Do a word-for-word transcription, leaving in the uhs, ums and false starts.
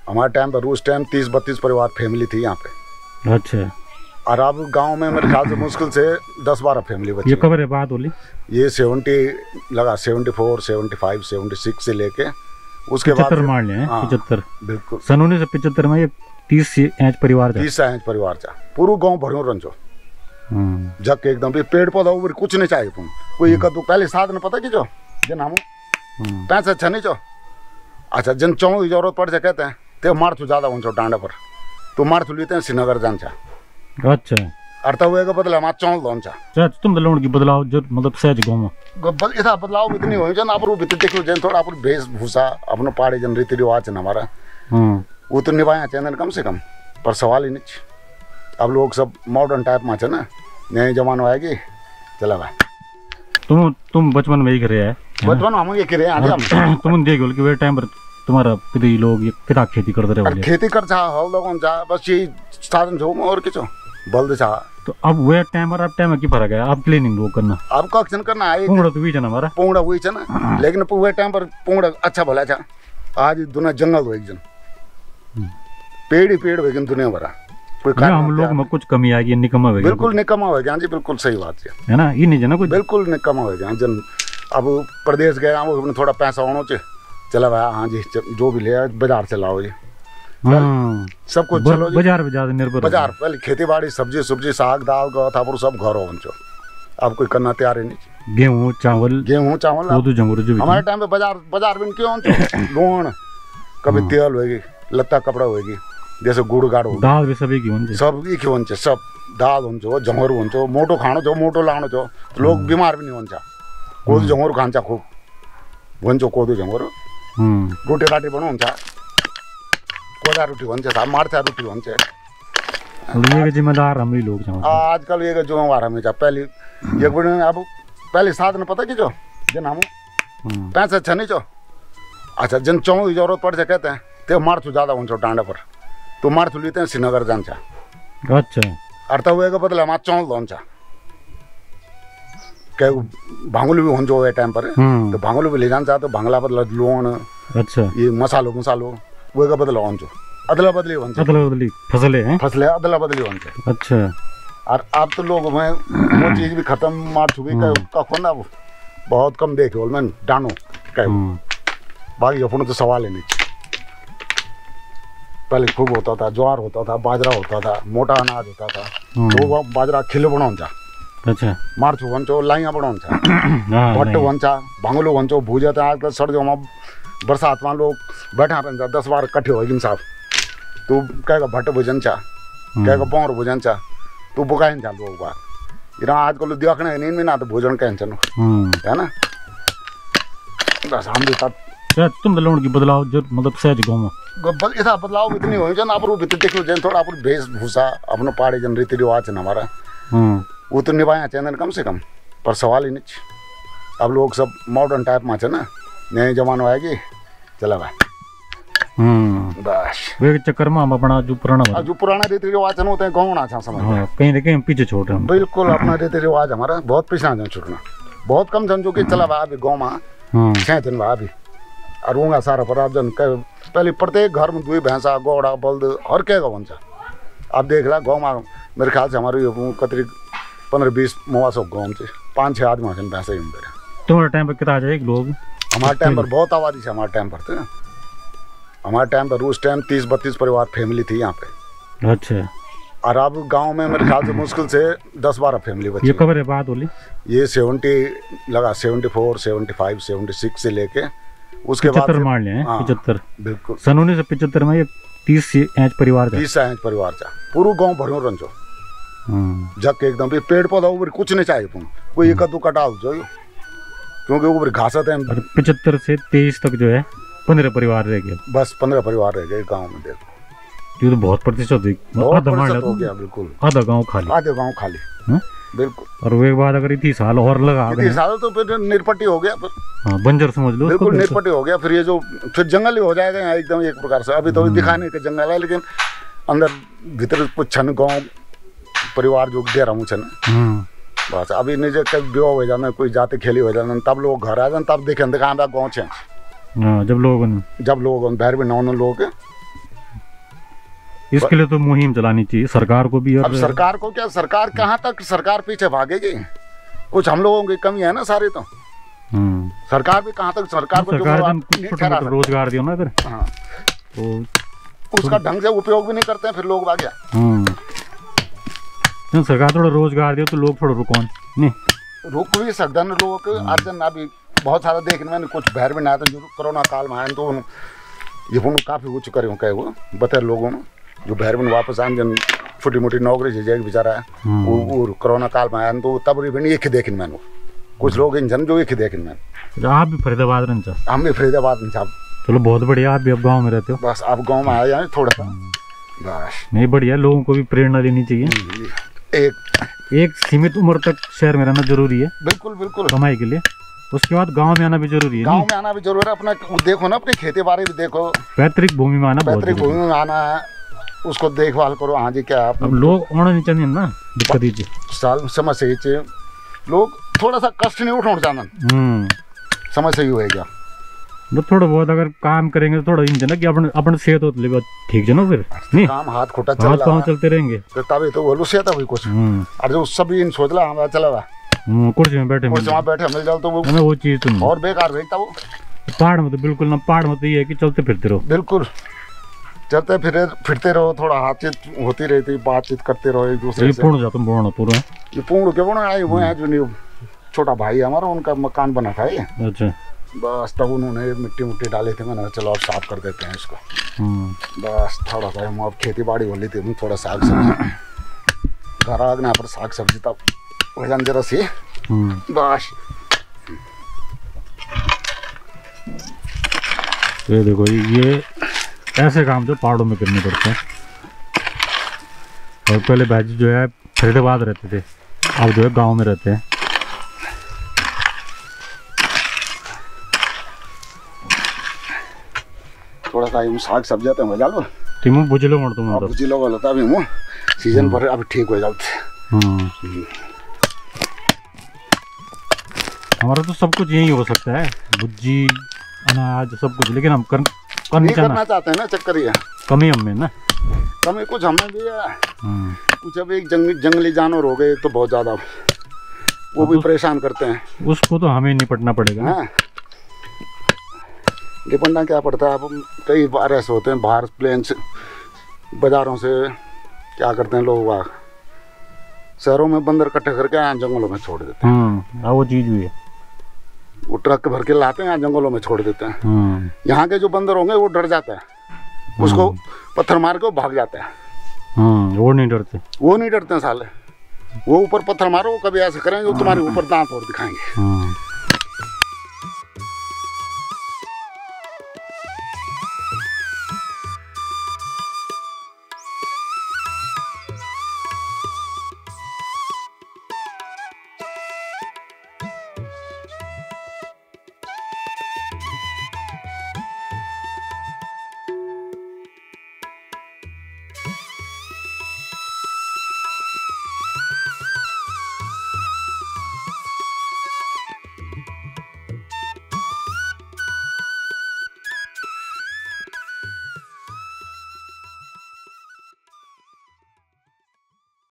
हमारे टाइम पर उस टाइम तीस बत्तीस परिवार फैमिली थी यहाँ पे। अच्छा। और अब गांव में मेरे ख्याल से मुश्किल से दस बारह फैमिली बची। ये कब है बात बोली? ये सेवेंटी लगा seventy four seventy five seventy six से लेके उसके बाद पचहत्तर मान लिया है। पचहत्तर बिल्कुल सन उन्नीस सौ पचहत्तर में ये तीस इंच परिवार तीस इंच परिवार था पूरा गांव भरो रंजो जग के एकदम भी पेड़ पौधा ऊपर कुछ नहीं चाहिए तुम कोई एक दो पहले साथ में पता की जो जन हम पैसा अच्छा नहीं जो अच्छा जन चौं की जरूरत पड़ जाए कहते हैं तो मार तू ज्यादा उन डांडा पर तो मार तू लेते हैं श्रीनगर जान चा। अच्छा अर्थ हुए का बदला मार चौं लोन चा तुम तो लोन की बदलाव जो मतलब सहज गाँव में इतना बदलाव इतनी हो जन आप रूप देख लो जन थोड़ा आप वेशभूषा अपने पहाड़ी जन रीति रिवाज है हमारा वो तो निभाया चाहिए कम से कम पर सवाल ही नहीं। अब लोग सब मॉडर्न टाइप में ना नए जमाना आएगी चला भाई तुम तुम बचपन में ही करे है बचपन हम ये करे आज तुम देख लो कि वे टाइम पर तुम्हारा पिता लोग ये कितना खेती करते रहे खेती कर चाह हल लोगों चाह बस ये साधन जो और किचो बल्द चाह। तो अब वे टाइम और अब टाइम में की फर्क है? अब क्लीनिंग लोग करना अब कक्शन करना है पोंगड़ा तो हुई है ना हमारा पोंगड़ा हुई है ना लेकिन वे टाइम पर पोंगड़ा अच्छा भला था आज दुनिया जंगल हो एक जन पेड़ ही पेड़ हो दुनिया भरा कोई हम लोग में कुछ कमी आएगी निकम्मा हो बिल्कुल निकम्मा हो गया जी बिल्कुल सही बात है है ना ये नहीं जना कुछ बिल्कुल निकम्मा हो गया जन अब प्रदेश गए वो थोड़ा पैसा होना चाहिए चला भाई हाँ जी जो भी ले बाजार से लाओ जी सब कुछ चलो बाजार पे ज्यादा निर्भर बाजार पहले खेती बाड़ी सब्जी सब्जी साग दाल था सब घर हो अब कोई करना तैयार ही नहीं। गेहूँ चावल गेहूँ चावल हमारे टाइम पे बाजार बाजार में क्यों लोन कभी तेल होगी लत्ता कपड़ा होगी जैसे गुड़ गाड़ हो दाल भी सभी की सब एक ही सब दाल हो जमरू हो मोटो खानो जो मोटो लानो जो तो लोग बीमार भी नहीं होना कोदू जमरू खान्छ खूब भन्छ कोदू जमरू रोटी राटी बनाउँछ कोदा रोटी भन्छ मार्चा रोटी भन्छ ये जिम्मेदार हम ही लोग हैं आजकल ये जिम्मेवार हमें जा पहले ये बड़े अब पहले साधन पता की जो जन हम पैसा अच्छा नहीं जो अच्छा जन चौं की जरूरत पड़ जाए कहते हैं तो मार्चू ज्यादा हुन्छ डांडा पर तो मार्चू लेते हैं श्रीनगर जान्छ। अच्छा अर्थ हुए का बदला मार चौं लोन्छ कई भांगुल भी हुन्छ वो टाइम पर तो भांगुल भी ले जान्छ तो भांगला बदला लोन अच्छा ये मसालो मसालो वो का बदला हुन्छ अदला बदली भन्छ अदला बदली फसले हैं फसले अदला बदली भन्छ। अच्छा और अब तो लोग में वो चीज भी खत्म मार चुकी का खोना अब बहुत कम देखे बोल मैं डानो कहीं बाकी अपन तो सवाल ही नहीं। पहले खूब होता था ज्वार होता था बाजरा होता था मोटा अनाज होता था तो बाजरा खिलो बनाउँछ अच्छा मार्चू भन्छ लाइया बनाउँछ भट्टो भन्छ भांगलो भन्छ भुजा त आजकल सर्दियों बरसात में लोग बैठा रहता दस बार कट्ठे हो साहब तू कहेगा भट्ट भोजन चा कहेगा पौर भोजन चा तू बुकाइन चा लोग बात इतना आजकल देखने नहीं में ना तो भोजन कहें चलो है ना बस हम भी तब तुम तो लोन की बदलाव जो मतलब सहज गाँव में ऐसा बदलाव इतनी हो जन आप रूप देख लो जन थोड़ा आप वेशभूषा अपने पहाड़ी जन रीति रिवाज है हमारा वो तो निभाया चाहिए कम से कम पर सवाल ही नहीं। अब लोग सब मॉडर्न टाइप में ना नए जमाना आएगी चला भाई बस वे चक्कर में हम अपना जो पुराना जो पुराना रीति रिवाज है होते हैं गाँव ना समझ हाँ, कहीं ना कहीं पीछे छोड़ रहे हैं बिल्कुल अपना रीति रिवाज हमारा बहुत पिछड़ा जाए छूटना बहुत कम समझो कि चला भाई अभी गाँव में छः दिन भाई अभी और ऊँगा सारा पर आप जन पहले प्रत्येक घर में दुई भैंसा गौड़ा बल्द हर क्या गवन आप देख रहा गाँव में मेरे ख्याल से हमारे कतरी पंद्रह बीस मुआ सौ गाँव से पाँच छः आदमी हैं भैंसा ही मेरे तुम्हारे टाइम पर कितना जाए लोग हमारे टाइम पर बहुत आबादी है हमारे टाइम पर थे हमारे टाइम पर उस टाइम तीस बत्तीस परिवार फैमिली थी यहाँ पे। अच्छा और अब गांव में मेरे ख्याल से मुश्किल से दस बारह फैमिली बची। ये कब है बात बोली? ये सेवेंटी लगा seventy four seventy five seventy six से लेके उसके बाद मान लिया है पचहत्तर बिल्कुल सन उन्नीस सौ पचहत्तर में ये तीस इंच परिवार तीस इंच परिवार था पूरा गाँव भरो रंजो जग के एकदम पेड़ पौधा ऊपर कुछ नहीं चाहिए तुम कोई एक दो कटाल जो क्योंकि ऊपर घास है पचहत्तर से तेईस तक जो है पंद्रह परिवार रह गए बस पंद्रह परिवार रह गए गांव में देखो ये तो बहुत प्रतिशत हो गया बिल्कुल आधा गांव खाली आधे गांव खाली बिल्कुल। और वो एक बात अगर इतनी साल और लगा इतनी साल तो फिर निरपट्टी हो गया हाँ बंजर समझ लो बिल्कुल निरपट्टी हो गया फिर ये जो फिर जंगल ही हो जाएगा यहाँ एकदम एक प्रकार से अभी तो दिखाने के जंगल है लेकिन अंदर भीतर कुछ छन गाँव परिवार जो दे रहा हूँ छन बस अभी निजे कभी ब्याह हो जाना कोई जाते खेली हो जाना तब लोग घर आ जाए तब देखे कहाँ गाँव छे जब लोग जब लोग बाहर भी नौ नौ लोग इसके लिए तो मुहिम चलानी चाहिए सरकार को भी। अब और सरकार को क्या, सरकार कहाँ तक सरकार पीछे भागेगी, कुछ हम लोगों की कमी है ना सारी, तो हम्म सरकार भी कहाँ तक, सरकार को सरकार जो जन कुछ छोटा मोटा रोजगार दियो ना फिर, हाँ तो उसका ढंग से उपयोग भी नहीं करते हैं फिर लोग आ गया। हम्म जब सरकार थोड़ा रोजगार दियो तो लोग थोड़ा रुको नहीं, रुक भी सकते हैं लोगों के। अर्जन अभी बहुत सारा देखने में कुछ बाहर भी ना आया, तो जो कोरोना काल में आए तो उन ये फोन काफ़ी उच्च करे हो कहे वो बता लोगों ने जो बाहर में वापस आए जन छोटी मोटी नौकरी से जाएगी बेचारा है वो वो कोरोना काल में आया तो तब भी एक ही देखने मैंने कुछ लोग इन जन जो एक ही देखने मैंने। आप भी फरीदाबाद रहना चाह? हम भी फरीदाबाद में साहब। चलो बहुत बढ़िया, आप भी अब गाँव में रहते हो? बस अब गाँव में आया थोड़ा सा बस। नहीं बढ़िया, लोगों को भी प्रेरणा लेनी चाहिए। एक एक सीमित उम्र तक शहर में रहना जरूरी है, बिल्कुल बिल्कुल कमाई के लिए, उसके बाद गांव में आना भी जरूरी है। गांव में आना भी जरूरी है, अपना देखो ना अपनी खेती बाड़ी भी देखो, पैतृक भूमि में आना, पैतृक भूमि में आना है, उसको देखभाल करो। हाँ जी क्या अब लोग आना नहीं चाहते ना, दिक्कत ही साल समझ सही चाहिए, लोग थोड़ा सा कष्ट नहीं उठाना चाहते, हम्म समझ सही होएगा। तो थोड़ा बहुत अगर काम करेंगे तो थोड़ा इन कि अपन अपन सेहत हो तो ठीक है ना, फिर नहीं काम हाथ खोटा चल हाथ रहा पाँव चलते रहेंगे तो तभी तो बोलो से तभी कुछ। और जो सभी इन सोच ला हमारा चला हुआ कुर्सी में बैठे कुर्सी में बैठे मिल जाओ तो वो वो चीज तो नहीं। और बेकार रहता वो। पहाड़ में तो बिल्कुल ना, पहाड़ में तो ये है कि चलते फिरते रहो, बिल्कुल चलते फिरे फिरते रहो, थोड़ा बातचीत होती रहती, बातचीत करते रहो एक दूसरे से। पूर्ण जाता हूँ पूर्ण पूरा ये पूर्ण के पूर्ण आए हुए हैं जो नहीं, छोटा भाई हमारा उनका मकान बना था ये, अच्छा बस तब उन्होंने मिट्टी मुट्टी डाले थे, मैंने चलो अब साफ कर देते हैं इसको। बस थोड़ा सा हम अब खेती बाड़ी हो ली थी, हम थोड़ा साग सब्जी घर आगना पर साग सब्जी तब वजन जरा सी बस। ये देखो ये ऐसे काम जो पहाड़ों में करने पड़ते हैं। और पहले भाजी जो है फरीदाबाद रहते थे, अब जो है गांव में रहते हैं। थोड़ा सा हम साग सब्जी तो मजा लो तुम बुझ लो मर तुम अब बुझ लो बोलो तभी हम सीजन पर अब ठीक हो जाते। हमारा तो सब कुछ यही हो सकता है, भुज्जी अनाज सब कुछ, लेकिन हम कर, कर नहीं करना चाहते हैं ना, चक्कर ये कमी हमें ना, कमी कुछ हमें भी है। कुछ अब एक जंग, जंगली जानवर हो गए तो बहुत ज्यादा वो भी परेशान करते हैं, उसको तो हमें निपटना पड़ेगा। हाँ निपटना क्या पड़ता है, अब कई बार ऐसे होते हैं बाहर प्लेन से बाजारों से क्या करते हैं लोग, शहरों में बंदर इकट्ठे करके यहाँ जंगलों में छोड़ देते हैं। वो चीज हुई है, वो ट्रक भर के लाते हैं यहाँ जंगलों में छोड़ देते हैं। यहाँ के जो बंदर होंगे वो डर जाता है, उसको पत्थर मार के वो भाग जाता है। वो नहीं डरते, वो नहीं डरते साले, वो ऊपर पत्थर मारो वो कभी ऐसे करेंगे वो तुम्हारे ऊपर दांत और दिखाएंगे।